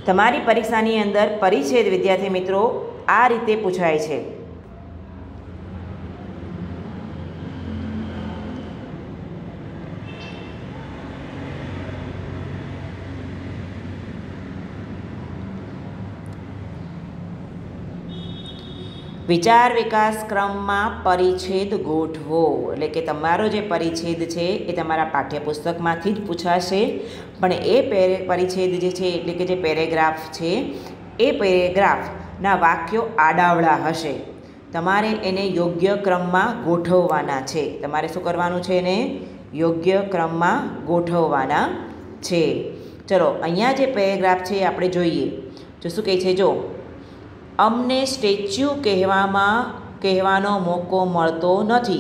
તમારી પરીક્ષાની અંદર પરિચ્છેદ વિદ્યાર્થી મિત્રો આ રીતે પૂછાય છે। विचार विकास क्रम में परिच्छेद गोठवो एटले के तमारो जे परिच्छेद छे ए तमारा पाठ्यपुस्तक में ज पूछाशे, पण ए परिच्छेद जे छे एटले के जे पेरेग्राफ छे ए पेरेग्राफना वाक्यो आडावड़ा हशे। तमारे एने योग्य क्रम में गोठववाना छे। तमारे शुं करवानुं छे? एने योग्य क्रम में गोठववाना छे। चलो अहींया जे पेरेग्राफ छे आपणे जोईए। तो शुं कहे छे? जो अमने स्टेच्यू कहेवानो मौको मळतो नथी।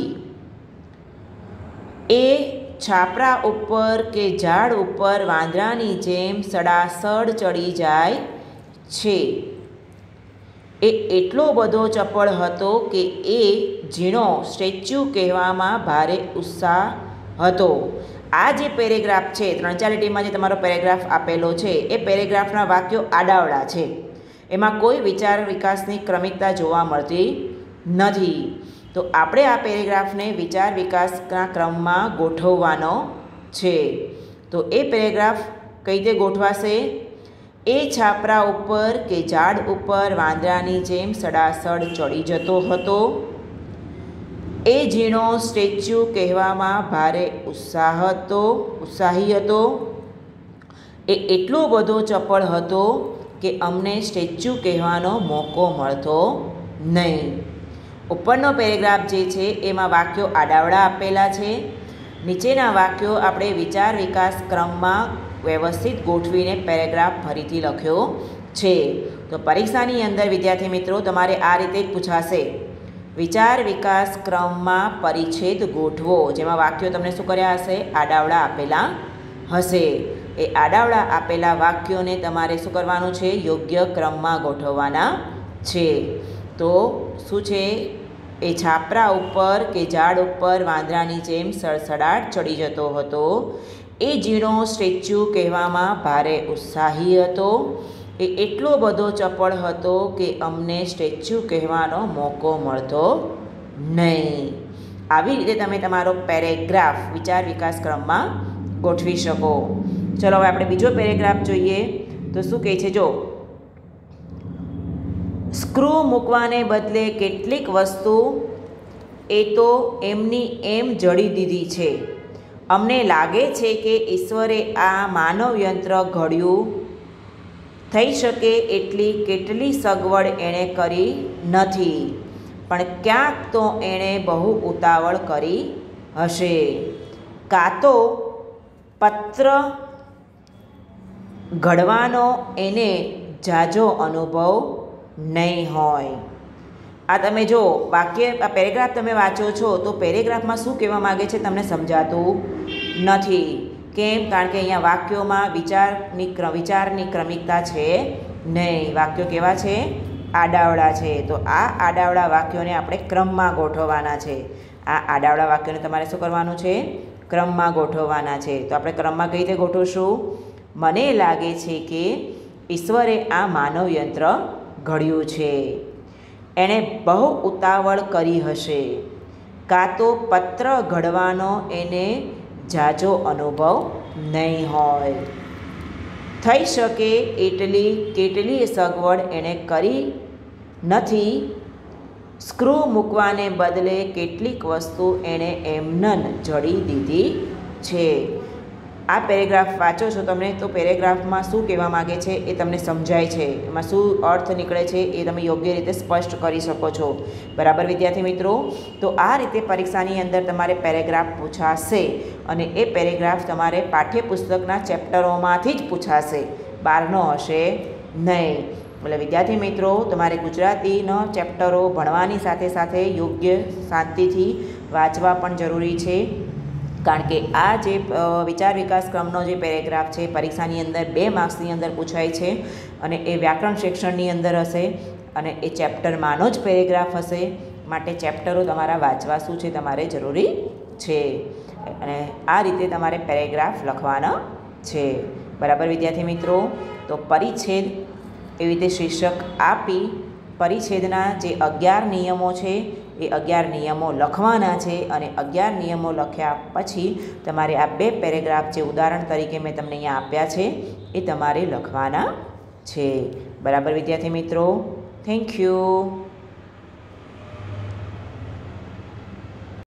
ए छापरा उपर के झाड़ उपर वांदरानी जेम सड़ासड़ चढ़ी जाय छे। ए एटलो बधो चपळ हतो के ए झीणो स्टेच्यू कहेवामां भारे उत्साह हतो। आ जे पेरेग्राफ छे 3-4 લીટીમાં જે તમારો પેરેગ્રાફ આપેલો છે એ પેરેગ્રાફના વાક્યો આડાવડા છે। એમાં કોઈ વિચાર વિકાસની ક્રમિકતા જોવા મળતી નથી। તો આપણે આ પેરેગ્રાફને વિચાર વિકાસના ક્રમમાં ગોઠવવાનો છે। તો એ પેરેગ્રાફ કઈ રીતે ગોઠવાશે? એ છાપરા ઉપર કે ઝાડ ઉપર વાંદરાની જેમ સડાસડ ચડી જતો હતો। એ ઝીણો સ્ટેચ્યુ કહેવામાં ભારે ઉત્સાહી હતો। એ એટલો બધો ચપળ હતો કે અમને સ્ટેચ્યુ કહેવાનો મોકો મળતો નહીં। ઉપરનો પેરેગ્રાફ જે છે એમાં વાક્યો આડાવડા આપેલા છે। નીચેના વાક્યો આપણે વિચાર વિકાસ ક્રમમાં વ્યવસ્થિત ગોઠવીને પેરેગ્રાફ ફરીથી લખ્યો છે। તો પરીક્ષાની અંદર વિદ્યાર્થી મિત્રો તમારે આ રીતે જ પૂછાશે। વિચાર વિકાસ ક્રમમાં પરિચ્છેદ ગોઠવો, જેમાં વાક્યો તમને શું કર્યા હશે? આડાવડા આપેલા હશે। ए आडावड़ा आपेला वाक्यों ने तमारे शुं करवानुं छे? योग्य क्रम में गोठववाना छे। तो शुं छे? ए छापरा उपर के झाड़ उपर वांदरानी जेम सड़सड़ाट चढ़ी जतो हतो। ए झीणो स्टेच्यू कहेवामां भारे उत्साही हतो। ए एटलो बधो चपळ हतो के अमने स्टेच्यू कहेवानो मौको मळतो नहीं। आवी रीते तमे तमारो पेरेग्राफ विचार विकास क्रम में गोठवी शको। चलो हवे आपणे बीजो पेरेग्राफ जोईए। तो शुं कहे छे? जो स्क्रू मूकवाने बदले केटलीक वस्तु ए तो एमनी एम जड़ी दीधी छे। अमने लागे छे के ईश्वरे आ मानव यंत्र घड्युं। थई शके एटली केटली सगवड एणे करी नथी, पण क्यांक तो एणे बहु उतावळ करी हशे। कां तो पत्र घड़वानो एने जाजो अनुभव नहीं होय। आ तमे जो वाक्य आ पेरेग्राफ तमे वाँचो छो तो पेरेग्राफ में शुं कहेवा मांगे छे तमने समजातुं नथी। केम? कारण के अहींया वाक्योमां विचारनी क्रमिकता छे नहीं। वाक्यो केवा छे? आडावड़ा छे। तो आ आडावड़ा वाक्योने आपणे क्रममां गोठववाना छे। आ आडावड़ा वाक्योने तमारे शुं करवानुं छे? क्रममां गोठववाना छे। तो आपणे क्रममां कई रीते गोठवशुं? मने लागे छे के ईश्वरे आ मानव यंत्र घड्युं छे। एणे बहु उतावळ करी हशे। कां तो पत्र घड़वानो एने जाजो अनुभव नहीं होय। थई शके एटली केटली सगवड एणे करी नथी। स्क्रू मूकवाने बदले केटलीक वस्तु एणे एमनन जड़ी दीधी छे। आ पेरेग्राफ वाँचो छो तमने तो पेरेग्राफ में शुं कहेवा मांगे छे ए तमने समझाय छे। एमां शुं अर्थ निकळे छे ए तमे योग्य रीते स्पष्ट करी शको छो। बराबर विद्यार्थी मित्रों? तो आ रीते परीक्षानी अंदर तमारे पेरेग्राफ पूछाशे अने ए पेरेग्राफ तमारे पाठ्यपुस्तकना चेप्टरोमांथी ज पूछाशे, बहारनो हशे नहीं। એટલે વિદ્યાર્થી મિત્રો તમારે ગુજરાતીના ચેપ્ટરો ભણવાની સાથે સાથે યોગ્ય શાંતિથી વાંચવા પણ જરૂરી છે। કારણ કે આ જે વિચાર વિકાસ ક્રમનો જે પેરેગ્રાફ છે પરીક્ષાની અંદર 2 માર્ક્સની અંદર પૂછાય છે અને એ વ્યાકરણ સેક્શનની અંદર હશે અને એ ચેપ્ટરમાંનો જ પેરેગ્રાફ હશે। માટે ચેપ્ટરો તમારા વાંચવા શું છે તમારે જરૂરી છે અને આ રીતે તમારે પેરેગ્રાફ લખવાના છે. બરાબર વિદ્યાર્થી મિત્રો, તો પરિચ્છેદ એવી રીતે શીર્ષક આપી પરિચ્છેદના જે 11 નિયમો છે એ 11 નિયમો લખવાના છે અને 11 નિયમો લખ્યા પછી તમારે આ 2 પેરેગ્રાફ જે ઉદાહરણ તરીકે મેં તમને અહીંયા આપ્યા છે એ તમારે લખવાના છે. બરાબર વિદ્યાર્થી મિત્રો, થેન્ક યુ.